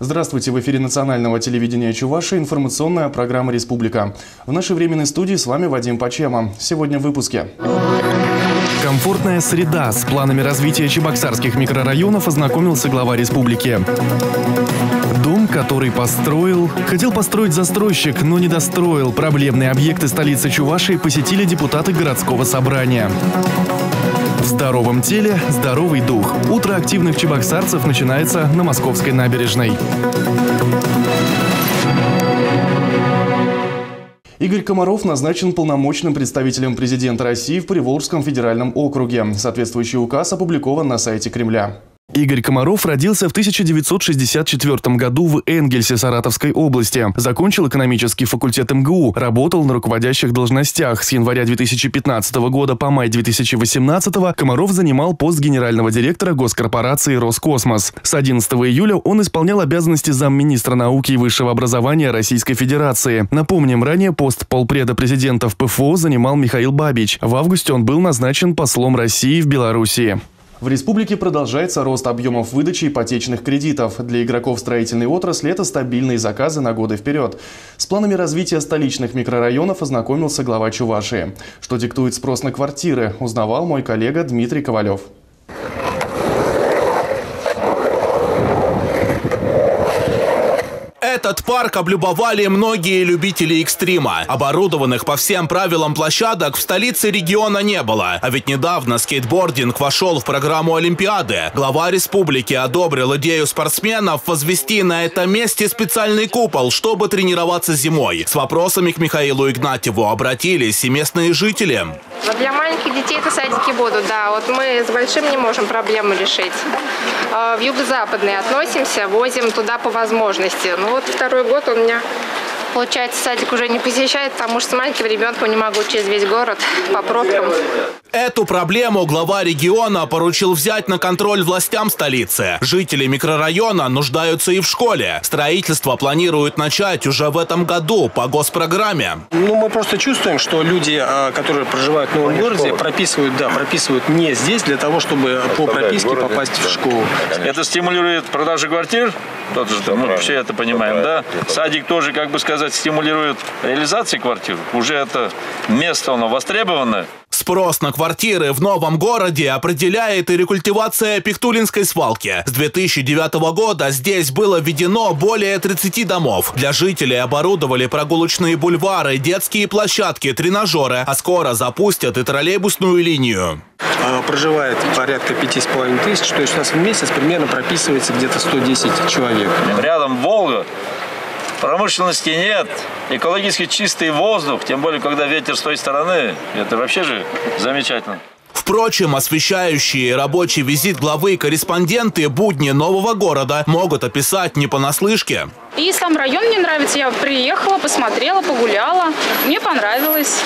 Здравствуйте, в эфире национального телевидения Чувашии информационная программа «Республика». В нашей временной студии с вами Вадим Пачема. Сегодня в выпуске. Комфортная среда. С планами развития чебоксарских микрорайонов ознакомился глава республики. Дом, который построил... Хотел построить застройщик, но не достроил. Проблемные объекты столицы Чувашии посетили депутаты городского собрания. В здоровом теле – здоровый дух. Утро активных чебоксарцев начинается на Московской набережной. Игорь Комаров назначен полномочным представителем президента России в Приволжском федеральном округе. Соответствующий указ опубликован на сайте Кремля. Игорь Комаров родился в 1964 году в Энгельсе Саратовской области. Закончил экономический факультет МГУ, работал на руководящих должностях. С января 2015 года по май 2018 Комаров занимал пост генерального директора госкорпорации «Роскосмос». С 11 июля он исполнял обязанности замминистра науки и высшего образования Российской Федерации. Напомним, ранее пост полпреда президента в ПФО занимал Михаил Бабич. В августе он был назначен послом России в Белоруссии. В республике продолжается рост объемов выдачи ипотечных кредитов. Для игроков строительной отрасли это стабильные заказы на годы вперед. С планами развития столичных микрорайонов ознакомился глава Чувашии. Что диктует спрос на квартиры, узнавал мой коллега Дмитрий Ковалев. Этот парк облюбовали многие любители экстрима. Оборудованных по всем правилам площадок в столице региона не было. А ведь недавно скейтбординг вошел в программу Олимпиады. Глава республики одобрил идею спортсменов возвести на этом месте специальный купол, чтобы тренироваться зимой. С вопросами к Михаилу Игнатьеву обратились и местные жители. Для маленьких детей это садики будут, да. Вот мы с большим не можем проблему решить. В юго-западный относимся, возим туда по возможности. Ну вот второй год у меня, получается, садик уже не посещает, потому что с маленьким ребенком не могу через весь город по пробкам. Эту проблему глава региона поручил взять на контроль властям столицы. Жители микрорайона нуждаются и в школе. Строительство планируют начать уже в этом году по госпрограмме. Мы просто чувствуем, что люди, которые проживают в новом городе, прописывают не здесь для того, чтобы по прописке попасть в школу. Это стимулирует продажу квартир, все это понимаем, да? Садик тоже, как бы сказать, стимулирует реализацию квартир. Уже это место, оно востребованное. Спрос на квартиры в новом городе определяет и рекультивация Пихтулинской свалки. С 2009 года здесь было введено более 30 домов. Для жителей оборудовали прогулочные бульвары, детские площадки, тренажеры, а скоро запустят и троллейбусную линию. Проживает порядка 5500, то есть у нас в месяц примерно прописывается где-то 110 человек. Рядом Волга. Промышленности нет, экологически чистый воздух, тем более, когда ветер с той стороны, это вообще же замечательно. Впрочем, освещающие рабочий визит главы корреспонденты будни нового города могут описать не понаслышке. И сам район мне нравится. Я приехала, посмотрела, погуляла. Мне понравилось.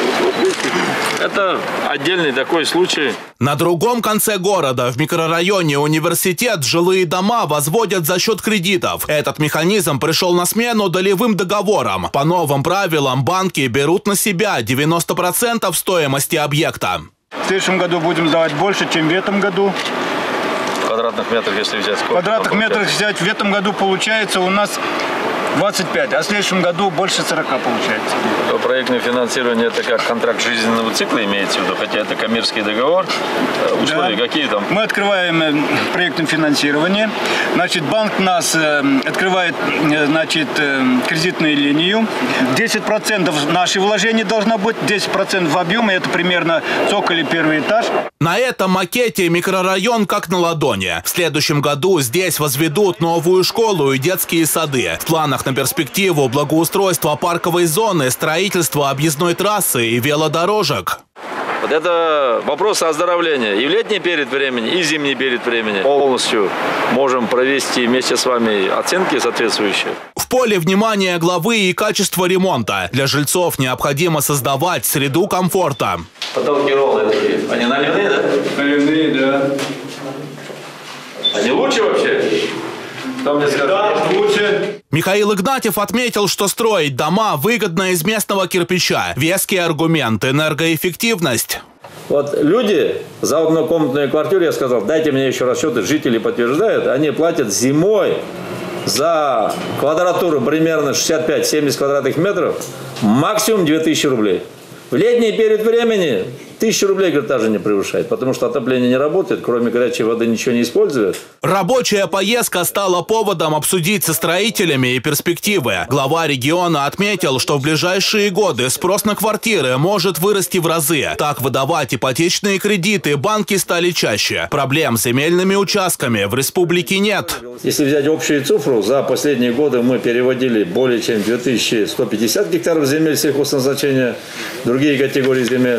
Это отдельный такой случай. На другом конце города, в микрорайоне Университет, жилые дома возводят за счет кредитов. Этот механизм пришел на смену долевым договорам. По новым правилам банки берут на себя 90% стоимости объекта. В следующем году будем сдавать больше, чем в этом году. Квадратных метров, если взять, сколько? Квадратных метров взять в этом году получается у нас 25, а в следующем году больше 40 получается. Проектное финансирование — это как контракт жизненного цикла имеется в виду, хотя это коммерческий договор. Условия какие там? Мы открываем проектное финансирование. Значит, банк нас открывает, кредитную линию. 10% наших вложений должно быть, 10% в объеме, это примерно цоколь и первый этаж. На этом макете микрорайон как на ладони. В следующем году здесь возведут новую школу и детские сады. В планах на перспективу благоустройство парковой зоны, строительство объездной трассы и велодорожек. Вот это вопрос оздоровления и в летний период времени, и в зимний период времени. Полностью можем провести вместе с вами оценки соответствующие. В поле внимания главы и качество ремонта. Для жильцов необходимо создавать среду комфорта. Потолки ровные такие. Они наливные, да? Наливные, да. Они лучше вообще? Да, лучше. Михаил Игнатьев отметил, что строить дома выгодно из местного кирпича. Веский аргумент – энергоэффективность. Вот люди за однокомнатную квартиру, я сказал, дайте мне еще расчеты, жители подтверждают, они платят зимой за квадратуру примерно 65-70 квадратных метров максимум 2000 рублей. В летний период времени 1000 рублей, говорит, даже не превышает, потому что отопление не работает, кроме горячей воды ничего не использует. Рабочая поездка стала поводом обсудить со строителями и перспективы. Глава региона отметил, что в ближайшие годы спрос на квартиры может вырасти в разы. Так выдавать ипотечные кредиты банки стали чаще. Проблем с земельными участками в республике нет. Если взять общую цифру, за последние годы мы переводили более чем 2150 гектаров земель сельхозназначения, другие категории земель.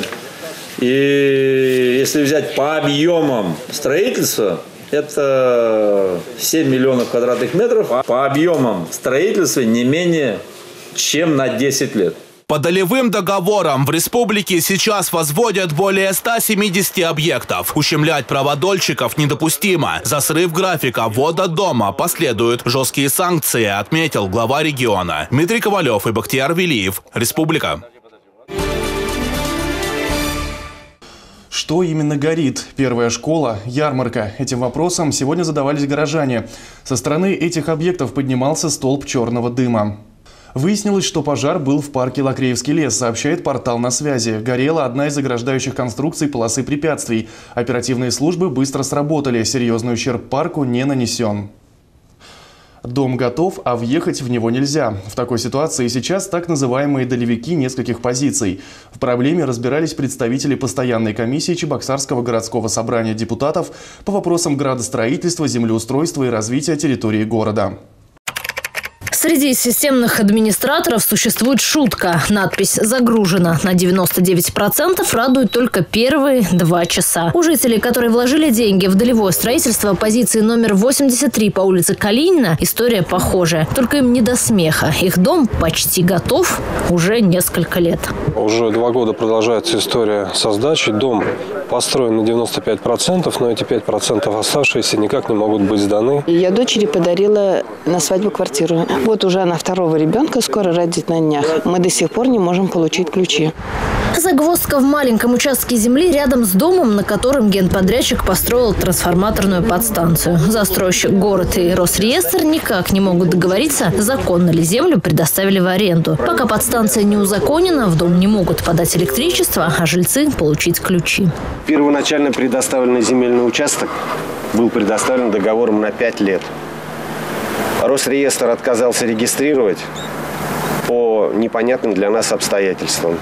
И если взять по объемам строительства, это 7 миллионов квадратных метров. По объемам строительства не менее чем на 10 лет. По долевым договорам в республике сейчас возводят более 170 объектов. Ущемлять права дольщиков недопустимо. За срыв графика ввода дома последуют жесткие санкции, отметил глава региона. Дмитрий Ковалев и Бахтияр Велиев. Республика. Что именно горит? Первая школа, ярмарка. Этим вопросом сегодня задавались горожане. Со стороны этих объектов поднимался столб черного дыма. Выяснилось, что пожар был в парке Лакреевский лес, сообщает портал «На связи». Горела одна из ограждающих конструкций полосы препятствий. Оперативные службы быстро сработали. Серьезный ущерб парку не нанесен. Дом готов, а въехать в него нельзя. В такой ситуации сейчас так называемые долевики нескольких позиций. В проблеме разбирались представители постоянной комиссии Чебоксарского городского собрания депутатов по вопросам градостроительства, землеустройства и развития территории города. Среди системных администраторов существует шутка. Надпись «Загружена» на 99% радует только первые 2 часа. У жителей, которые вложили деньги в долевое строительство позиции номер 83 по улице Калинина, история похожая. Только им не до смеха. Их дом почти готов уже несколько лет. Уже 2 года продолжается история со сдачей. Дом построен на 95%, но эти 5% оставшиеся никак не могут быть сданы. Я дочери подарила на свадьбу квартиру. Вот уже она 2-го ребенка скоро родит на днях. Мы до сих пор не можем получить ключи. Загвоздка в маленьком участке земли рядом с домом, на котором генподрядчик построил трансформаторную подстанцию. Застройщик, город и Росреестр никак не могут договориться, законно ли землю предоставили в аренду. Пока подстанция не узаконена, в дом не могут подать электричество, а жильцы получить ключи. Первоначально предоставленный земельный участок был предоставлен договором на 5 лет. Росреестр отказался регистрировать по непонятным для нас обстоятельствам.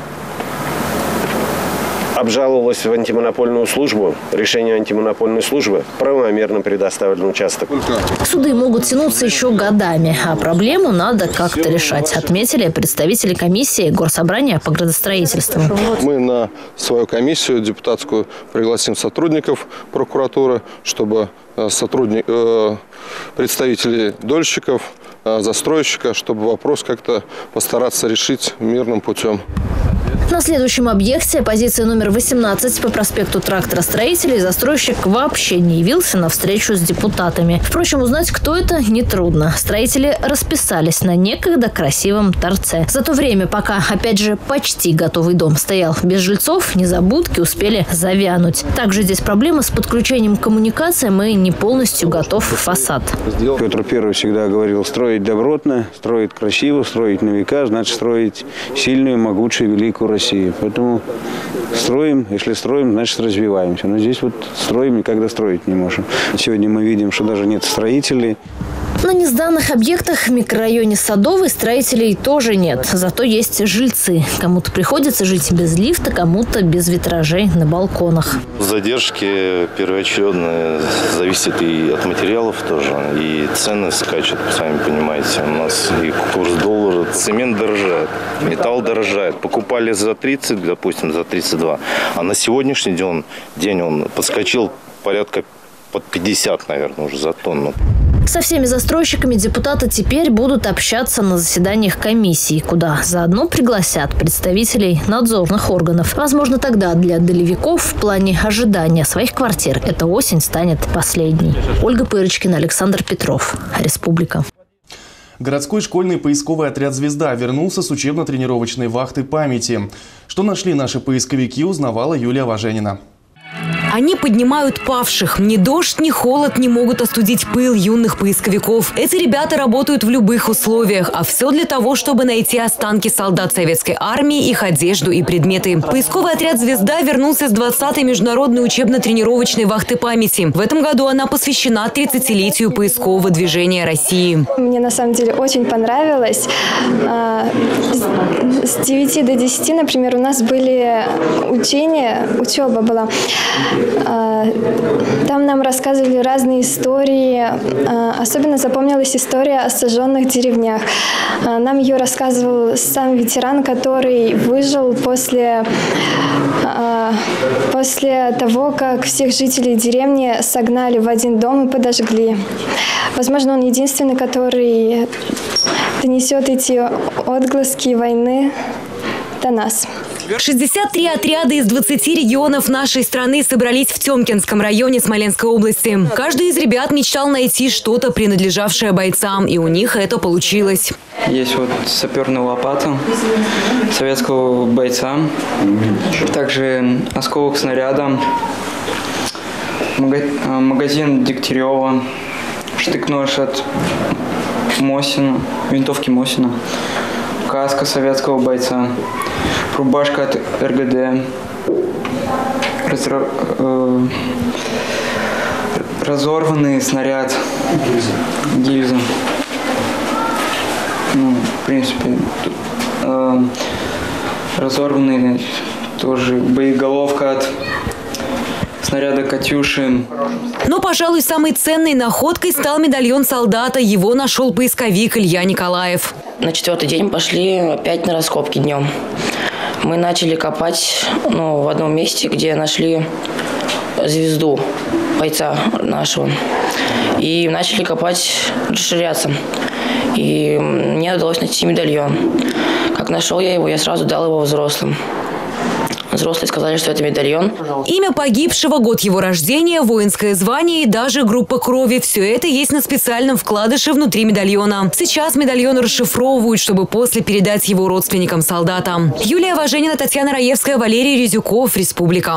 Обжаловалась в антимонопольную службу. Решение антимонопольной службы правомерно предоставлен участок. Суды могут тянуться еще годами, а проблему надо как-то решать, отметили представители комиссии Горсобрания по градостроительству. Мы на свою комиссию депутатскую пригласим сотрудников прокуратуры, чтобы представители дольщиков, застройщика, чтобы вопрос как-то постараться решить мирным путем. На следующем объекте, позиция номер 18 по проспекту Тракторостроителей, застройщик вообще не явился на встречу с депутатами. Впрочем, узнать, кто это, нетрудно. Строители расписались на некогда красивом торце. За то время, пока, опять же, почти готовый дом стоял без жильцов, незабудки успели завянуть. Также здесь проблема с подключением к коммуникациям и не полностью готов фасад. Петр I всегда говорил: строить добротно, строить красиво, строить на века, значит строить сильную, могучую, великую Россию. Поэтому строим, если строим, значит развиваемся. Но здесь вот строим, никогда строить не можем. Сегодня мы видим, что даже нет строителей. На несданных объектах в микрорайоне Садовый строителей тоже нет. Зато есть жильцы. Кому-то приходится жить без лифта, кому-то без витражей на балконах. Задержки первоочередно зависят и от материалов тоже. И цены скачут, сами понимаете. У нас и курс доллара, цемент дорожает, металл дорожает. Покупали за 30, допустим, за 32. А на сегодняшний день он подскочил порядка под 50, наверное, уже за тонну. Со всеми застройщиками депутаты теперь будут общаться на заседаниях комиссии, куда заодно пригласят представителей надзорных органов. Возможно, тогда для долевиков в плане ожидания своих квартир эта осень станет последней. Ольга Пырочкина, Александр Петров. Республика. Городской школьный поисковый отряд «Звезда» вернулся с учебно-тренировочной вахты памяти. Что нашли наши поисковики, узнавала Юлия Важенина. Они поднимают павших. Ни дождь, ни холод не могут остудить пыл юных поисковиков. Эти ребята работают в любых условиях, а все для того, чтобы найти останки солдат советской армии, их одежду и предметы. Поисковый отряд «Звезда» вернулся с 20-й международной учебно-тренировочной вахты памяти. В этом году она посвящена 30-летию поискового движения России. Мне на самом деле очень понравилось. С 9 до 10, например, у нас были учеба была. Там нам рассказывали разные истории. Особенно запомнилась история о сожженных деревнях. Нам ее рассказывал сам ветеран, который выжил после того, как всех жителей деревни согнали в один дом и подожгли. Возможно, он единственный, который донесет эти отголоски войны до нас. 63 отряда из 20 регионов нашей страны собрались в Темкинском районе Смоленской области. Каждый из ребят мечтал найти что-то, принадлежавшее бойцам, и у них это получилось. Есть вот саперная лопата советского бойца, также осколок снаряда, магазин Дегтярева, штык-нож от Мосина, винтовки Мосина, каска советского бойца, рубашка от РГД, разорванный снаряд, гильза. В принципе, разорванный тоже боеголовка от снаряда «Катюши». Но, пожалуй, самой ценной находкой стал медальон солдата. Его нашел поисковик Илья Николаев. На 4-й день пошли опять на раскопки днем. Мы начали копать в одном месте, где нашли звезду бойца нашего. И начали копать, расширяться. И мне удалось найти медальон. Как нашел я его, я сразу дал его взрослым. Взрослые сказали, что это медальон. Имя погибшего, год его рождения, воинское звание и даже группа крови. Все это есть на специальном вкладыше внутри медальона. Сейчас медальон расшифровывают, чтобы после передать его родственникам солдата. Юлия Важенина, Татьяна Раевская, Валерий Резюков, Республика.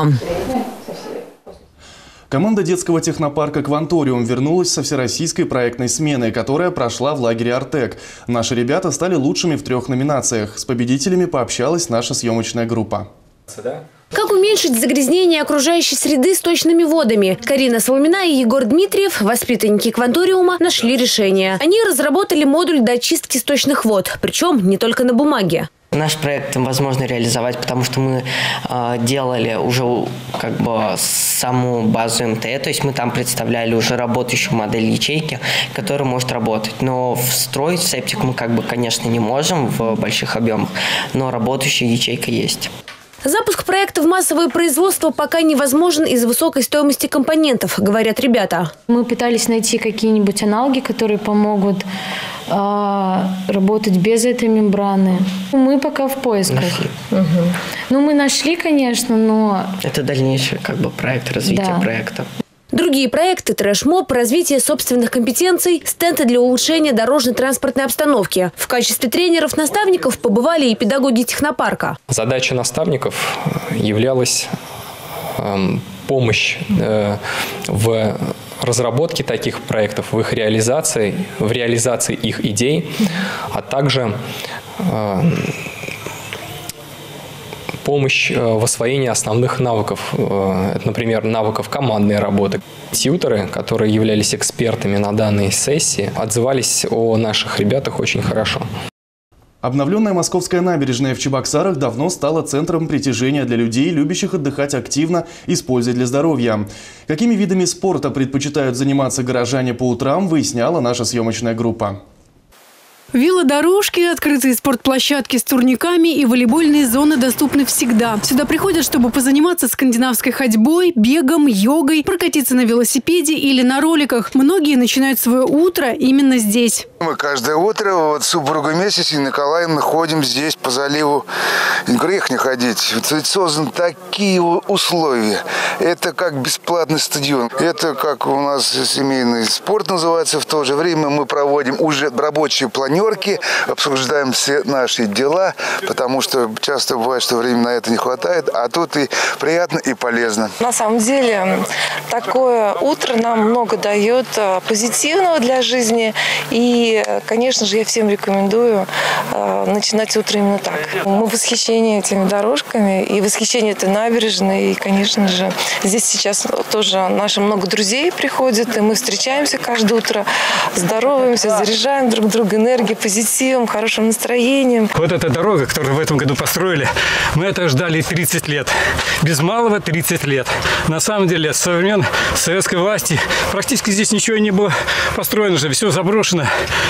Команда детского технопарка «Кванториум» вернулась со всероссийской проектной смены, которая прошла в лагере «Артек». Наши ребята стали лучшими в 3 номинациях. С победителями пообщалась наша съемочная группа. Как уменьшить загрязнение окружающей среды сточными водами? Карина Соломина и Егор Дмитриев, воспитанники «Кванториума», нашли решение. Они разработали модуль для очистки сточных вод, причем не только на бумаге. Наш проект возможно реализовать, потому что мы делали уже саму базу МТЭ, то есть мы там представляли уже работающую модель ячейки, которая может работать. Но встроить в септик мы конечно не можем в больших объемах, но работающая ячейка есть. Запуск проекта в массовое производство пока невозможен из-за высокой стоимости компонентов, говорят ребята. Мы пытались найти какие-нибудь аналоги, которые помогут работать без этой мембраны. Мы пока в поисках. Мы нашли, конечно, но... Это дальнейший проект, развитие проекта. Другие проекты – трэш-моб, развитие собственных компетенций, стенды для улучшения дорожно-транспортной обстановки. В качестве тренеров-наставников побывали и педагоги технопарка. Задача наставников являлась помощь в разработке таких проектов, в их реализации, в реализации их идей, а также помощь в освоении основных навыков, это, например, навыков командной работы. Тьюторы, которые являлись экспертами на данной сессии, отзывались о наших ребятах очень хорошо. Обновленная Московская набережная в Чебоксарах давно стала центром притяжения для людей, любящих отдыхать активно и с пользой для здоровья. Какими видами спорта предпочитают заниматься горожане по утрам, выясняла наша съемочная группа. Велодорожки, открытые спортплощадки с турниками и волейбольные зоны доступны всегда. Сюда приходят, чтобы позаниматься скандинавской ходьбой, бегом, йогой, прокатиться на велосипеде или на роликах. Многие начинают свое утро именно здесь. Мы каждое утро вот с супругой вместе с Николаем ходим здесь по заливу. Грех не ходить. Ведь созданы такие условия. Это как бесплатный стадион. Это как у нас семейный спорт называется. В то же время мы проводим уже рабочие планерки, обсуждаем все наши дела, потому что часто бывает, что времени на это не хватает, а тут и приятно, и полезно. На самом деле, такое утро нам много дает позитивного для жизни. И, конечно же, я всем рекомендую начинать утро именно так. Мы в восхищении этими дорожками и восхищении этой набережной. И, конечно же, здесь сейчас тоже наши много друзей приходят, и мы встречаемся каждое утро, здороваемся, заряжаем друг друга энергией, позитивом, хорошим настроением. Вот эта дорога, которую в этом году построили, мы это ждали 30 лет. Без малого 30 лет. На самом деле, со времен советской власти практически здесь ничего не было построено же, все заброшено.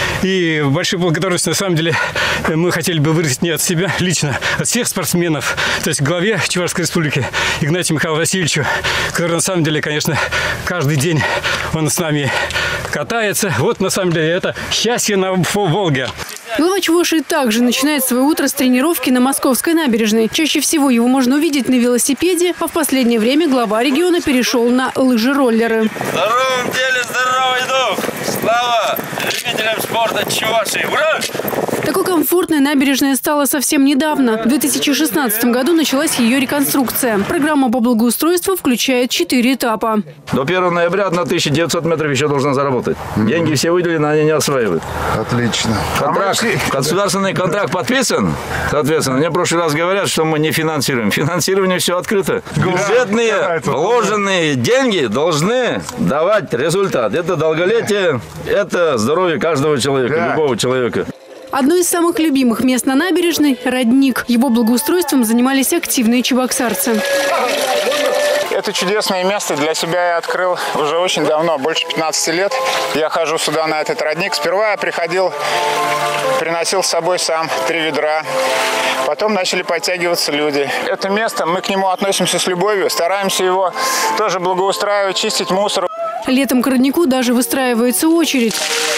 И большую благодарность, на самом деле, мы хотели бы выразить не от себя лично, от всех спортсменов, то есть главе Чувашской республики Игнатию Михаилу Васильевичу, который, на самом деле, конечно, каждый день он с нами катается. Вот, на самом деле, это счастье на Волге. Глава Чувашии также начинает свое утро с тренировки на Московской набережной. Чаще всего его можно увидеть на велосипеде, а в последнее время глава региона перешел на лыжи-роллеры. В здоровом теле здоровый дух! Слава любителям спорта Чувашии! Ура! Такой комфортной набережная стала совсем недавно. В 2016 году началась ее реконструкция. Программа по благоустройству включает 4 этапа. До 1 ноября 1900 метров еще должна заработать. Деньги все выделены, они не осваивают. Отлично. Государственный контракт подписан. Соответственно, мне в прошлый раз говорят, что мы не финансируем. Финансирование все открыто. Бюджетные вложенные деньги должны давать результат. Это долголетие, это здоровье каждого человека, любого человека. Одно из самых любимых мест на набережной – родник. Его благоустройством занимались активные чебоксарцы. Это чудесное место для себя я открыл уже очень давно, больше 15 лет. Я хожу сюда, на этот родник. Сперва я приходил, приносил с собой сам 3 ведра. Потом начали подтягиваться люди. Это место, мы к нему относимся с любовью, стараемся его тоже благоустраивать, чистить мусор. Летом к роднику даже выстраивается очередь.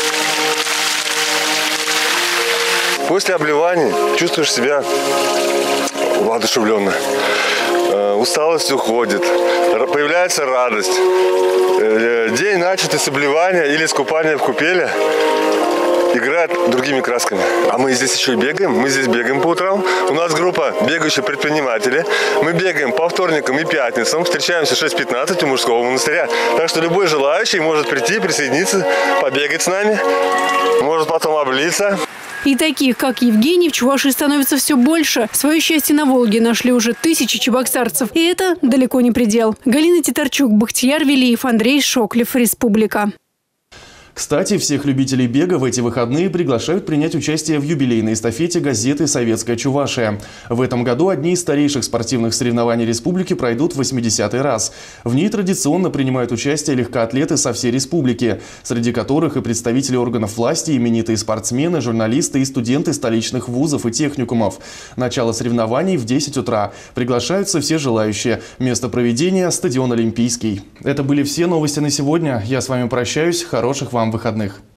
После обливаний чувствуешь себя воодушевленно. Усталость уходит, появляется радость. День, начатый с обливания или с купания в купели, играет другими красками. А мы здесь еще и бегаем. Мы здесь бегаем по утрам. У нас группа бегающих предпринимателей. Мы бегаем по вторникам и пятницам. Встречаемся в 6:15 у мужского монастыря. Так что любой желающий может прийти, присоединиться, побегать с нами. Может потом облиться. И таких, как Евгений, в Чувашии становится все больше. Свое счастье на Волге нашли уже тысячи чебоксарцев. И это далеко не предел. Галина Титарчук, Бахтияр Велиев, Андрей Шоклев, Республика. Кстати, всех любителей бега в эти выходные приглашают принять участие в юбилейной эстафете газеты «Советская Чувашия». В этом году одни из старейших спортивных соревнований республики пройдут в 80-й раз. В ней традиционно принимают участие легкоатлеты со всей республики, среди которых и представители органов власти, именитые спортсмены, журналисты и студенты столичных вузов и техникумов. Начало соревнований в 10 утра. Приглашаются все желающие. Место проведения – стадион Олимпийский. Это были все новости на сегодня. Я с вами прощаюсь. Хороших вам выходных.